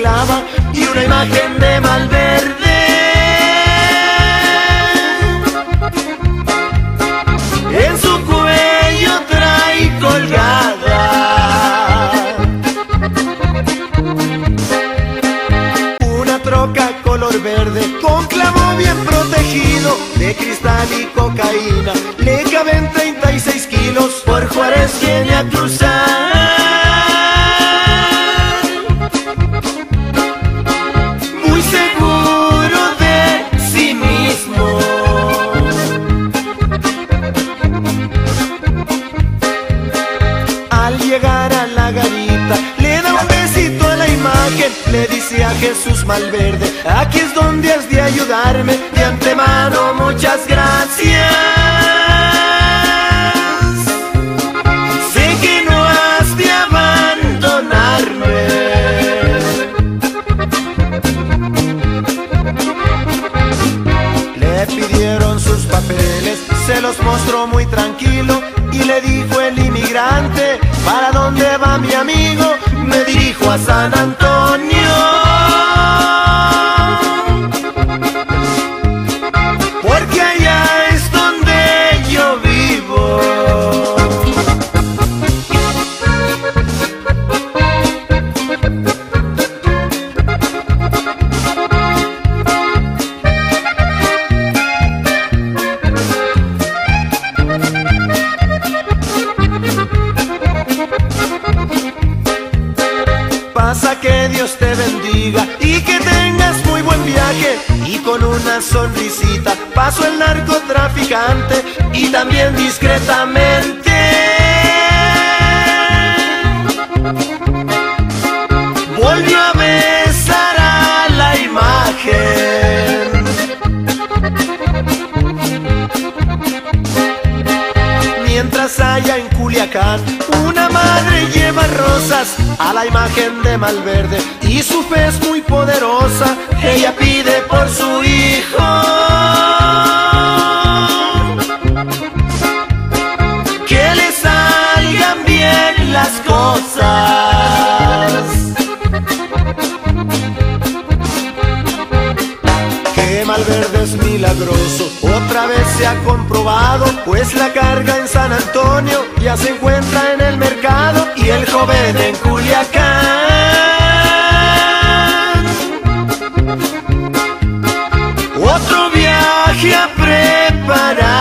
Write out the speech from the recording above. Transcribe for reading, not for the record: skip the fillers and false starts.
clava y una imagen de Malverde. En su cuello trae colgada una troca color verde con clavo bien protegido de cristal y cocaína. Le caben 36 kilos, por Juárez viene a cruzar. Muy seguro de sí mismo. Al llegar a la garita, le da un besito a la imagen. Le dice a Jesús Malverde: aquí es donde has de ayudarme. De antemano, muchas gracias. Sé que no has de abandonarme. Le pidieron sus papeles, se los mostró muy tranquilo y le dijo el inmigrante: ¿para dónde va mi amigo? Me dirijo a San Antonio, porque allá es donde yo vivo. Pasa, que Dios te bendiga y que tengas muy buen viaje. Y con una sonrisita pasó el narcotraficante y también discretamente volvió a besar a la imagen. Mientras allá en Culiacán una madre lleva rosas a la imagen de Malverde y su fe es muy poderosa. Ella pide por su hijo que le salgan bien las cosas, que Malverde es milagroso. Otra vez se ha comprobado, pues la carga en San Antonio ya se encuentra en el mercado y el joven en Culiacán otro viaje a preparar.